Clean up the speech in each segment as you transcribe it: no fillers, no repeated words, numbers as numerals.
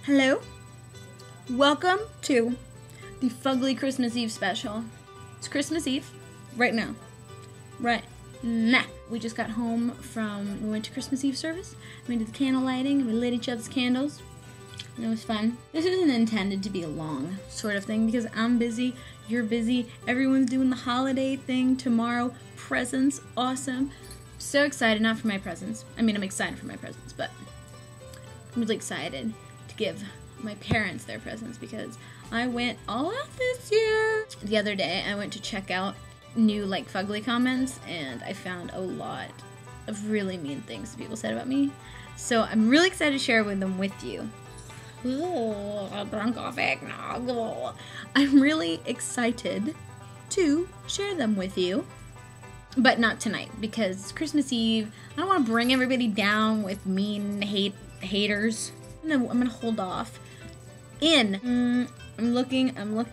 Hello? Welcome to the Fugly Christmas Eve special. It's Christmas Eve right now. Right now. We just got home we went to Christmas Eve service. We did the candle lighting, we lit each other's candles. And it was fun. This isn't intended to be a long sort of thing because I'm busy, you're busy, everyone's doing the holiday thing tomorrow. Presents, awesome. So excited, not for my presents. I mean, I'm excited for my presents, but I'm really excited to give my parents their presents because I went all out this year. The other day, I went to check out new Fugly comments and I found a lot of really mean things people said about me. So I'm really excited to share them with you. Ooh, I drank off eggnog. I'm really excited to share them with you. But not tonight, because it's Christmas Eve. I don't want to bring everybody down with mean haters. I'm gonna hold off. I'm looking.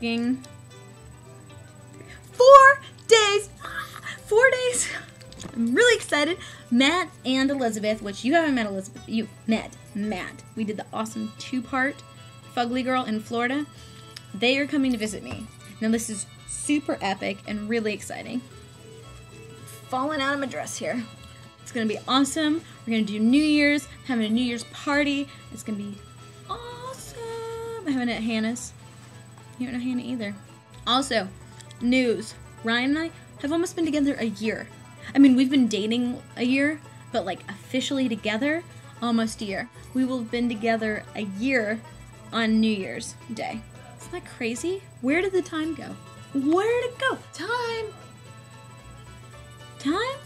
4 days! 4 days! I'm really excited. Matt and Elizabeth, which you haven't met Elizabeth, you met Matt. We did the awesome 2-part Fugly Girl in Florida. They are coming to visit me. Now this is super epic and really exciting. Falling out of my dress here. It's gonna be awesome. We're gonna do New Year's, having a New Year's party. It's gonna be awesome. I'm having it at Hannah's. You don't know Hannah either. Also, news. Ryan and I have almost been together a year. I mean, we've been dating a year, but officially together, almost a year. We will have been together a year on New Year's Day. Isn't that crazy? Where did the time go? Where did it go? Time! Time?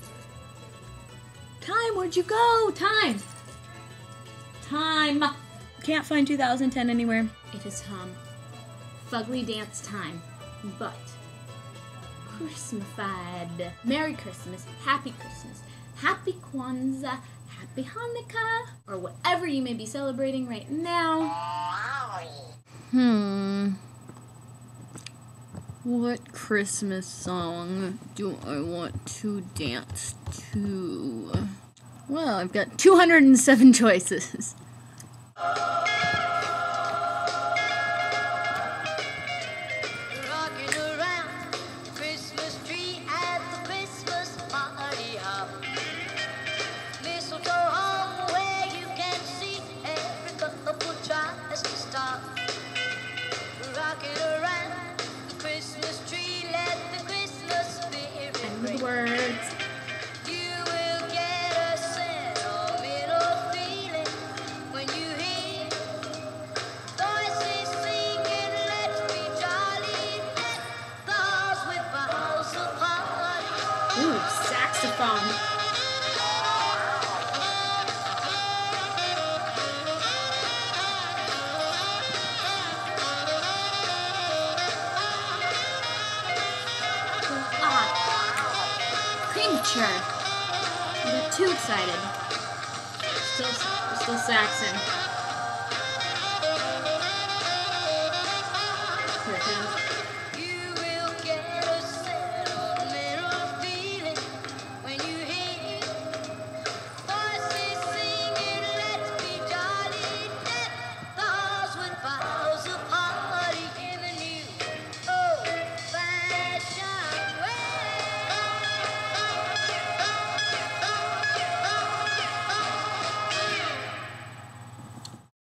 Time, where'd you go? Time! Time! Can't find 2010 anywhere. It is Fugly dance time, but Christmasified. Merry Christmas, Happy Kwanzaa, Happy Hanukkah, or whatever you may be celebrating right now. What Christmas song do I want to dance to? Well, I've got 207 choices. Rocking around the Christmas tree at the Christmas party hop. Mistletoe hung where you can see every couple tries to stop. Rocking around the Christmas tree, let the Christmas spirit ring. Words. You will get a sentimental feeling when you hear voices singing, let's be jolly, let the halls with boughs of holly. Ooh, saxophone. Premature. I got too excited. Still saxing. Here it comes.